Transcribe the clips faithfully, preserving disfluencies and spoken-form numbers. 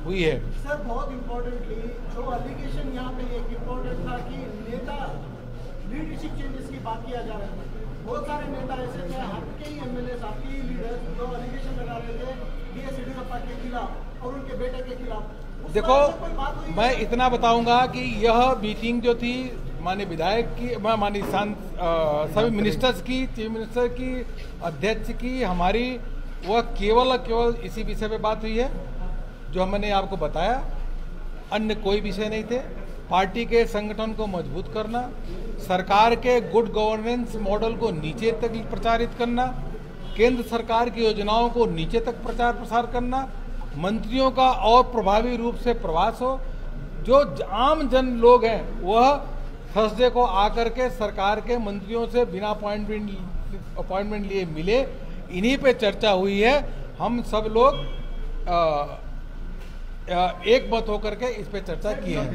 हुई है। सर बहुत इम्पोर्टेंटली जो एलिगेशन यहाँ पे एक इम्पोर्टेंट था कि नेता लीडरशिप चेंजेस की बात किया जा रहा है। बहुत सारे नेता ऐसे थे, आपके ही एमएलए, आपके ही लीडर जो एलिगेशन लगा रहे थे बी एस येडियुरप्पा के खिलाफ और उनके बेटे के खिलाफ। देखो, मैं इतना बताऊंगा कि यह मीटिंग जो थी माननीय विधायक की, माननीय सभी मिनिस्टर्स की, चीफ मिनिस्टर की, अध्यक्ष की, हमारी, वह केवल केवल इसी विषय पे बात हुई है जो मैंने आपको बताया। अन्य कोई विषय नहीं थे। पार्टी के संगठन को मजबूत करना, सरकार के गुड गवर्नेंस मॉडल को नीचे तक प्रचारित करना, केंद्र सरकार की योजनाओं को नीचे तक प्रचार प्रसार करना, मंत्रियों का और प्रभावी रूप से प्रवास हो, जो आम जन लोग हैं वह थर्सडे को आकर के सरकार के मंत्रियों से बिना अपॉइंटमेंट अपॉइंटमेंट लिए मिले। इन्हीं पे चर्चा हुई है। हम सब लोग आ, आ, एक मत होकर के इस पे चर्चा की है।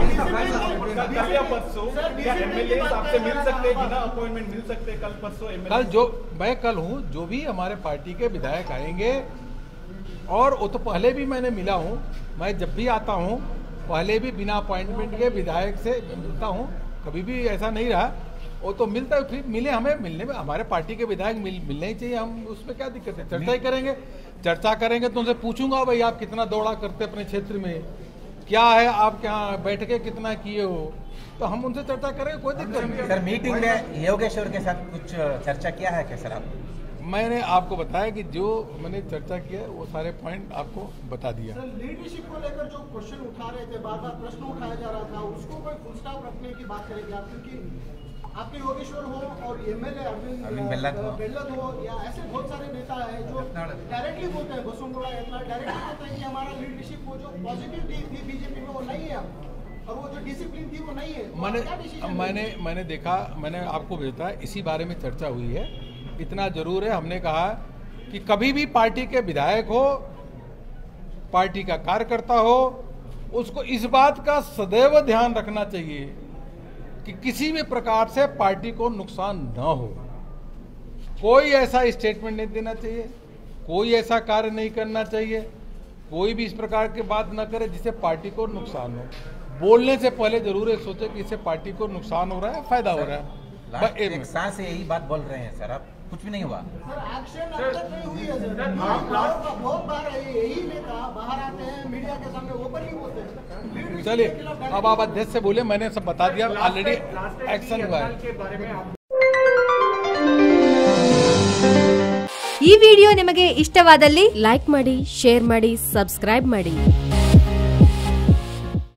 कल जो मैं कल हूँ, जो भी हमारे पार्टी के विधायक आएंगे, और वो तो पहले भी मैंने मिला हूँ, मैं जब भी आता हूँ पहले भी बिना अपॉइंटमेंट के विधायक से मिलता हूँ, कभी भी ऐसा नहीं रहा। वो तो मिलता है, फिर मिले, हमें मिलने में हमारे पार्टी के विधायक मिल, मिलने ही चाहिए। हम उसमें क्या दिक्कत है? चर्चा ही करेंगे। चर्चा करेंगे तो उनसे पूछूंगा, भाई आप कितना दौड़ा करते अपने क्षेत्र में, क्या है आप क्या बैठ के कितना किए हो, तो हम उनसे चर्चा करेंगे, कोई दिक्कत नहीं। सर मीटिंग में योगेश्वर के साथ कुछ चर्चा किया है क्या सर आप? मैंने आपको बताया कि जो मैंने चर्चा किया वो सारे पॉइंट आपको बता दिया। सर लीडरशिप को लेकर जो क्वेश्चन उठा रहे थे, बार बार प्रश्न उठाया जा रहा था, उसको कोई फुल स्टॉप रखने की बात करेंगे आप? क्योंकि आपके योगेश्वर हो और एमएलए अरविंद बेल्लत हो या ऐसे बहुत सारे नेता है जो डायरेक्टली बोलते हैं, बसुंधरा डायरेक्टली बोलते हैं कि हमारा लीडरशिप वो जो पॉजिटिव थी बीजेपी में वो नहीं है, और वो जो डिसिप्लिन थी वो नहीं है। तो मैंने मैंने मैंने देखा, मैंने आपको भेजा, इसी बारे में चर्चा हुई है। इतना जरूर है, हमने कहा कि कभी भी पार्टी के विधायक हो, पार्टी का कार्यकर्ता हो, उसको इस बात का सदैव ध्यान रखना चाहिए कि किसी भी प्रकार से पार्टी को नुकसान न हो। कोई ऐसा स्टेटमेंट नहीं देना चाहिए, कोई ऐसा कार्य नहीं करना चाहिए, कोई भी इस प्रकार की बात न करे जिससे पार्टी को नुकसान हो। बोलने से पहले जरूर सोचे कि इससे पार्टी को नुकसान हो रहा है, फायदा हो रहा है। एक साल से यही बात बोल रहे हैं सर, आप कुछ भी नहीं हुआ। सर एक्शन अब तक नहीं हुई है सर। बहुत बार यही नेता बाहर आते हैं मीडिया के सामने ओपनली बोलते हैं। चलिए, अब आप अध्यक्ष से बोले, मैंने सब बता दिया, ऑलरेडी एक्शन हुआ है। ಈ ವಿಡಿಯೋ ನಿಮಗೆ ಇಷ್ಟವಾದಲ್ಲಿ ಲೈಕ್ ಮಾಡಿ, ಶೇರ್ ಮಾಡಿ, ಸಬ್ಸ್ಕ್ರೈಬ್ ಮಾಡಿ।